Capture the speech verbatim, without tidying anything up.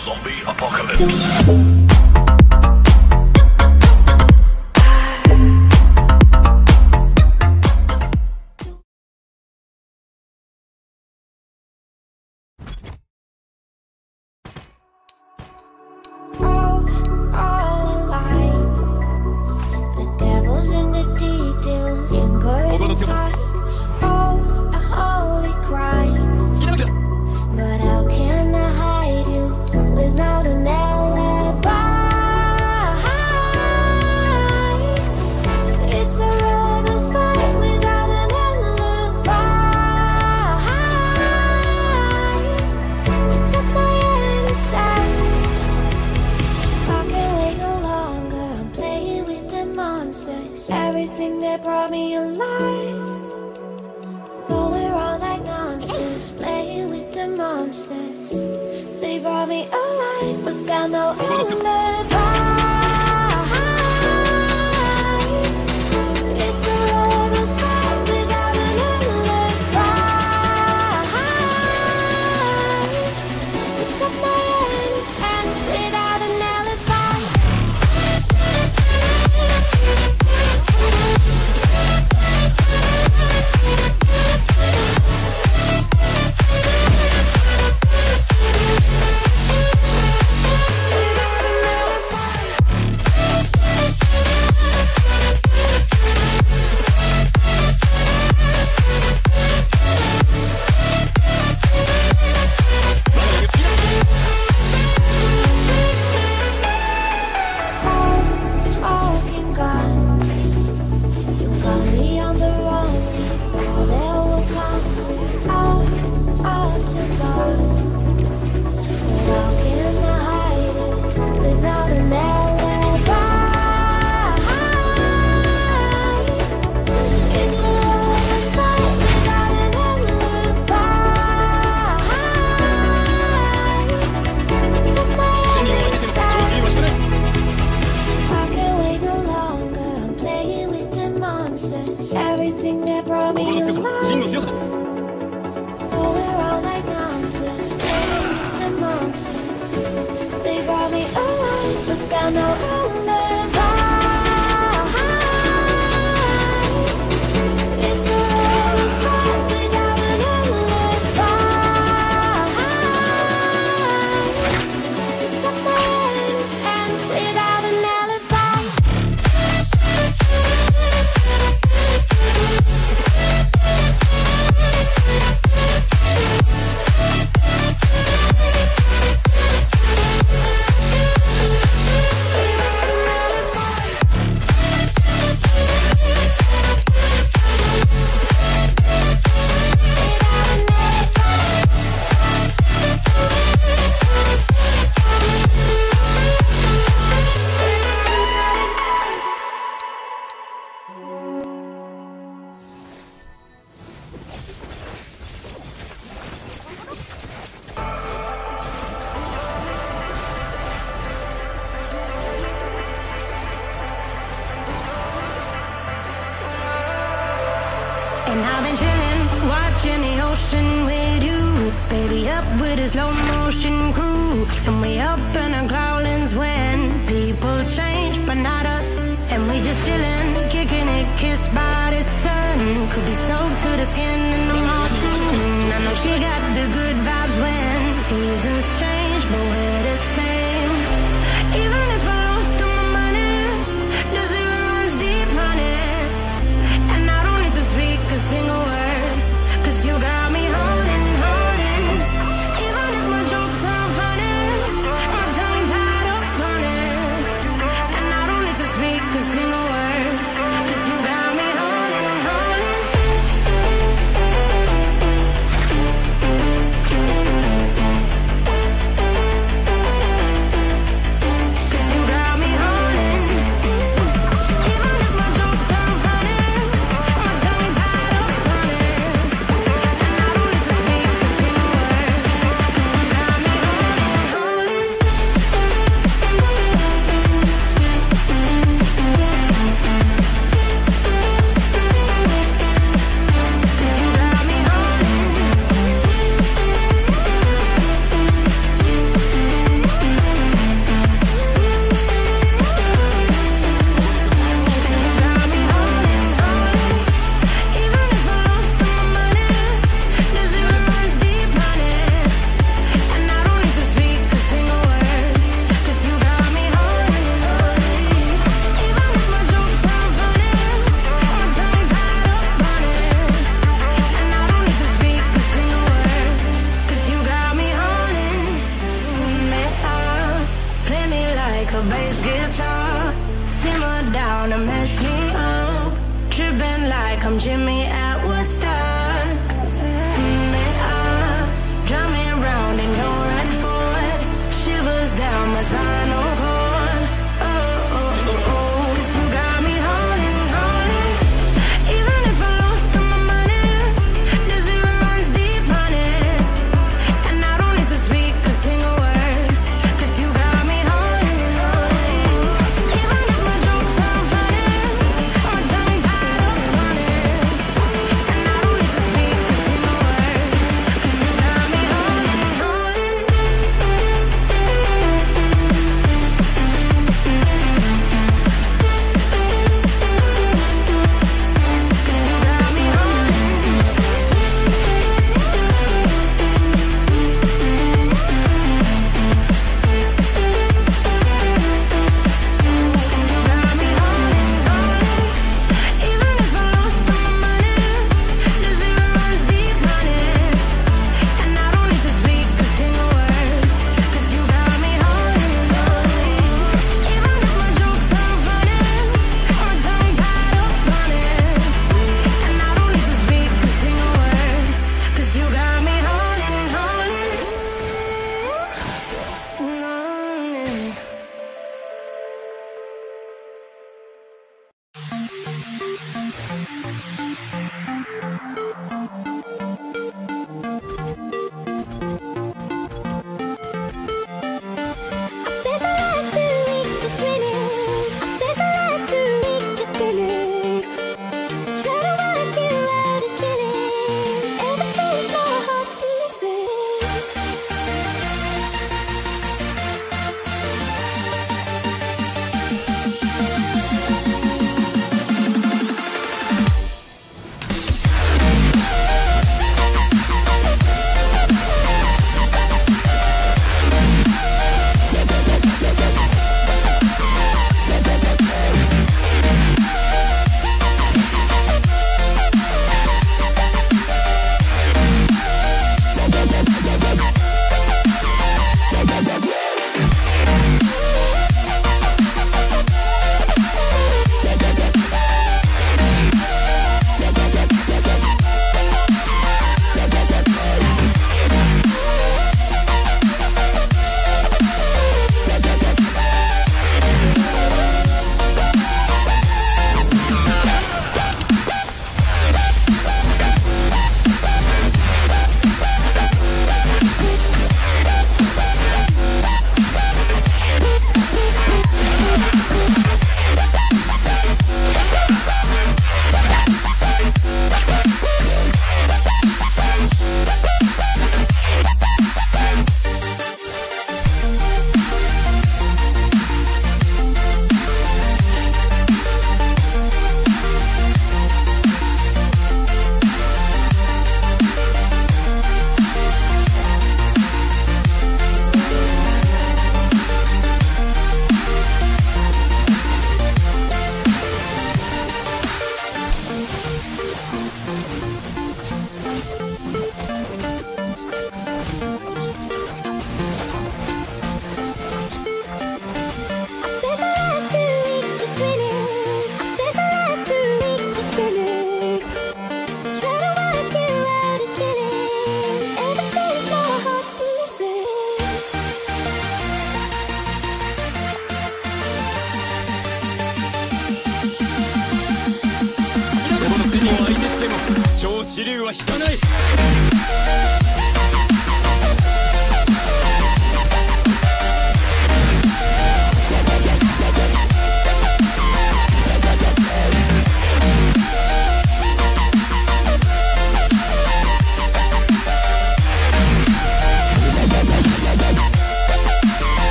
Zombie apocalypse. Everything that brought me alive, going around like monsters, playing with the monsters. They brought me alive, but got no alibi. It's a lover's fight without an alibi. It's up my hands, hands without an alibi. Everything that brought me alive, going around like monsters, playing with the monsters. They brought me alive, but got no alibi. It's a lover's fight without an alibi. It's up my hands, hands without an alibi. And I've been chillin', watching the ocean with you, baby, up with a slow motion crew. And we up in our growlings when people change, but not us. And we just chillin', kicking it, kissed by the sun. Could be soaked to the skin in the monsoon. I know she got the good vibes when seasons change, but we're the same. Even if I lost all my money, the zero runs deep, honey. And I don't need to speak a single word, cause you got me holding, holding. Even if my jokes aren't funny, my tongue tied up on it. And I don't need to speak a single word, cause you got me holding, holding. Jimmy at Woodstock. Mm, they are drumming round in your red Ford. Shivers down my spinal cord. Oh, oh, oh, oh. 'Cause you got me holding, holding. Even if I lost all my money, the zero runs deep, honey. And I don't need to speak a single word, 'cause you got me holding, holding. Even if my jokes sound funny, my tongue tied up on it. And I don't need to speak a single word, 'cause you got me holding, holding.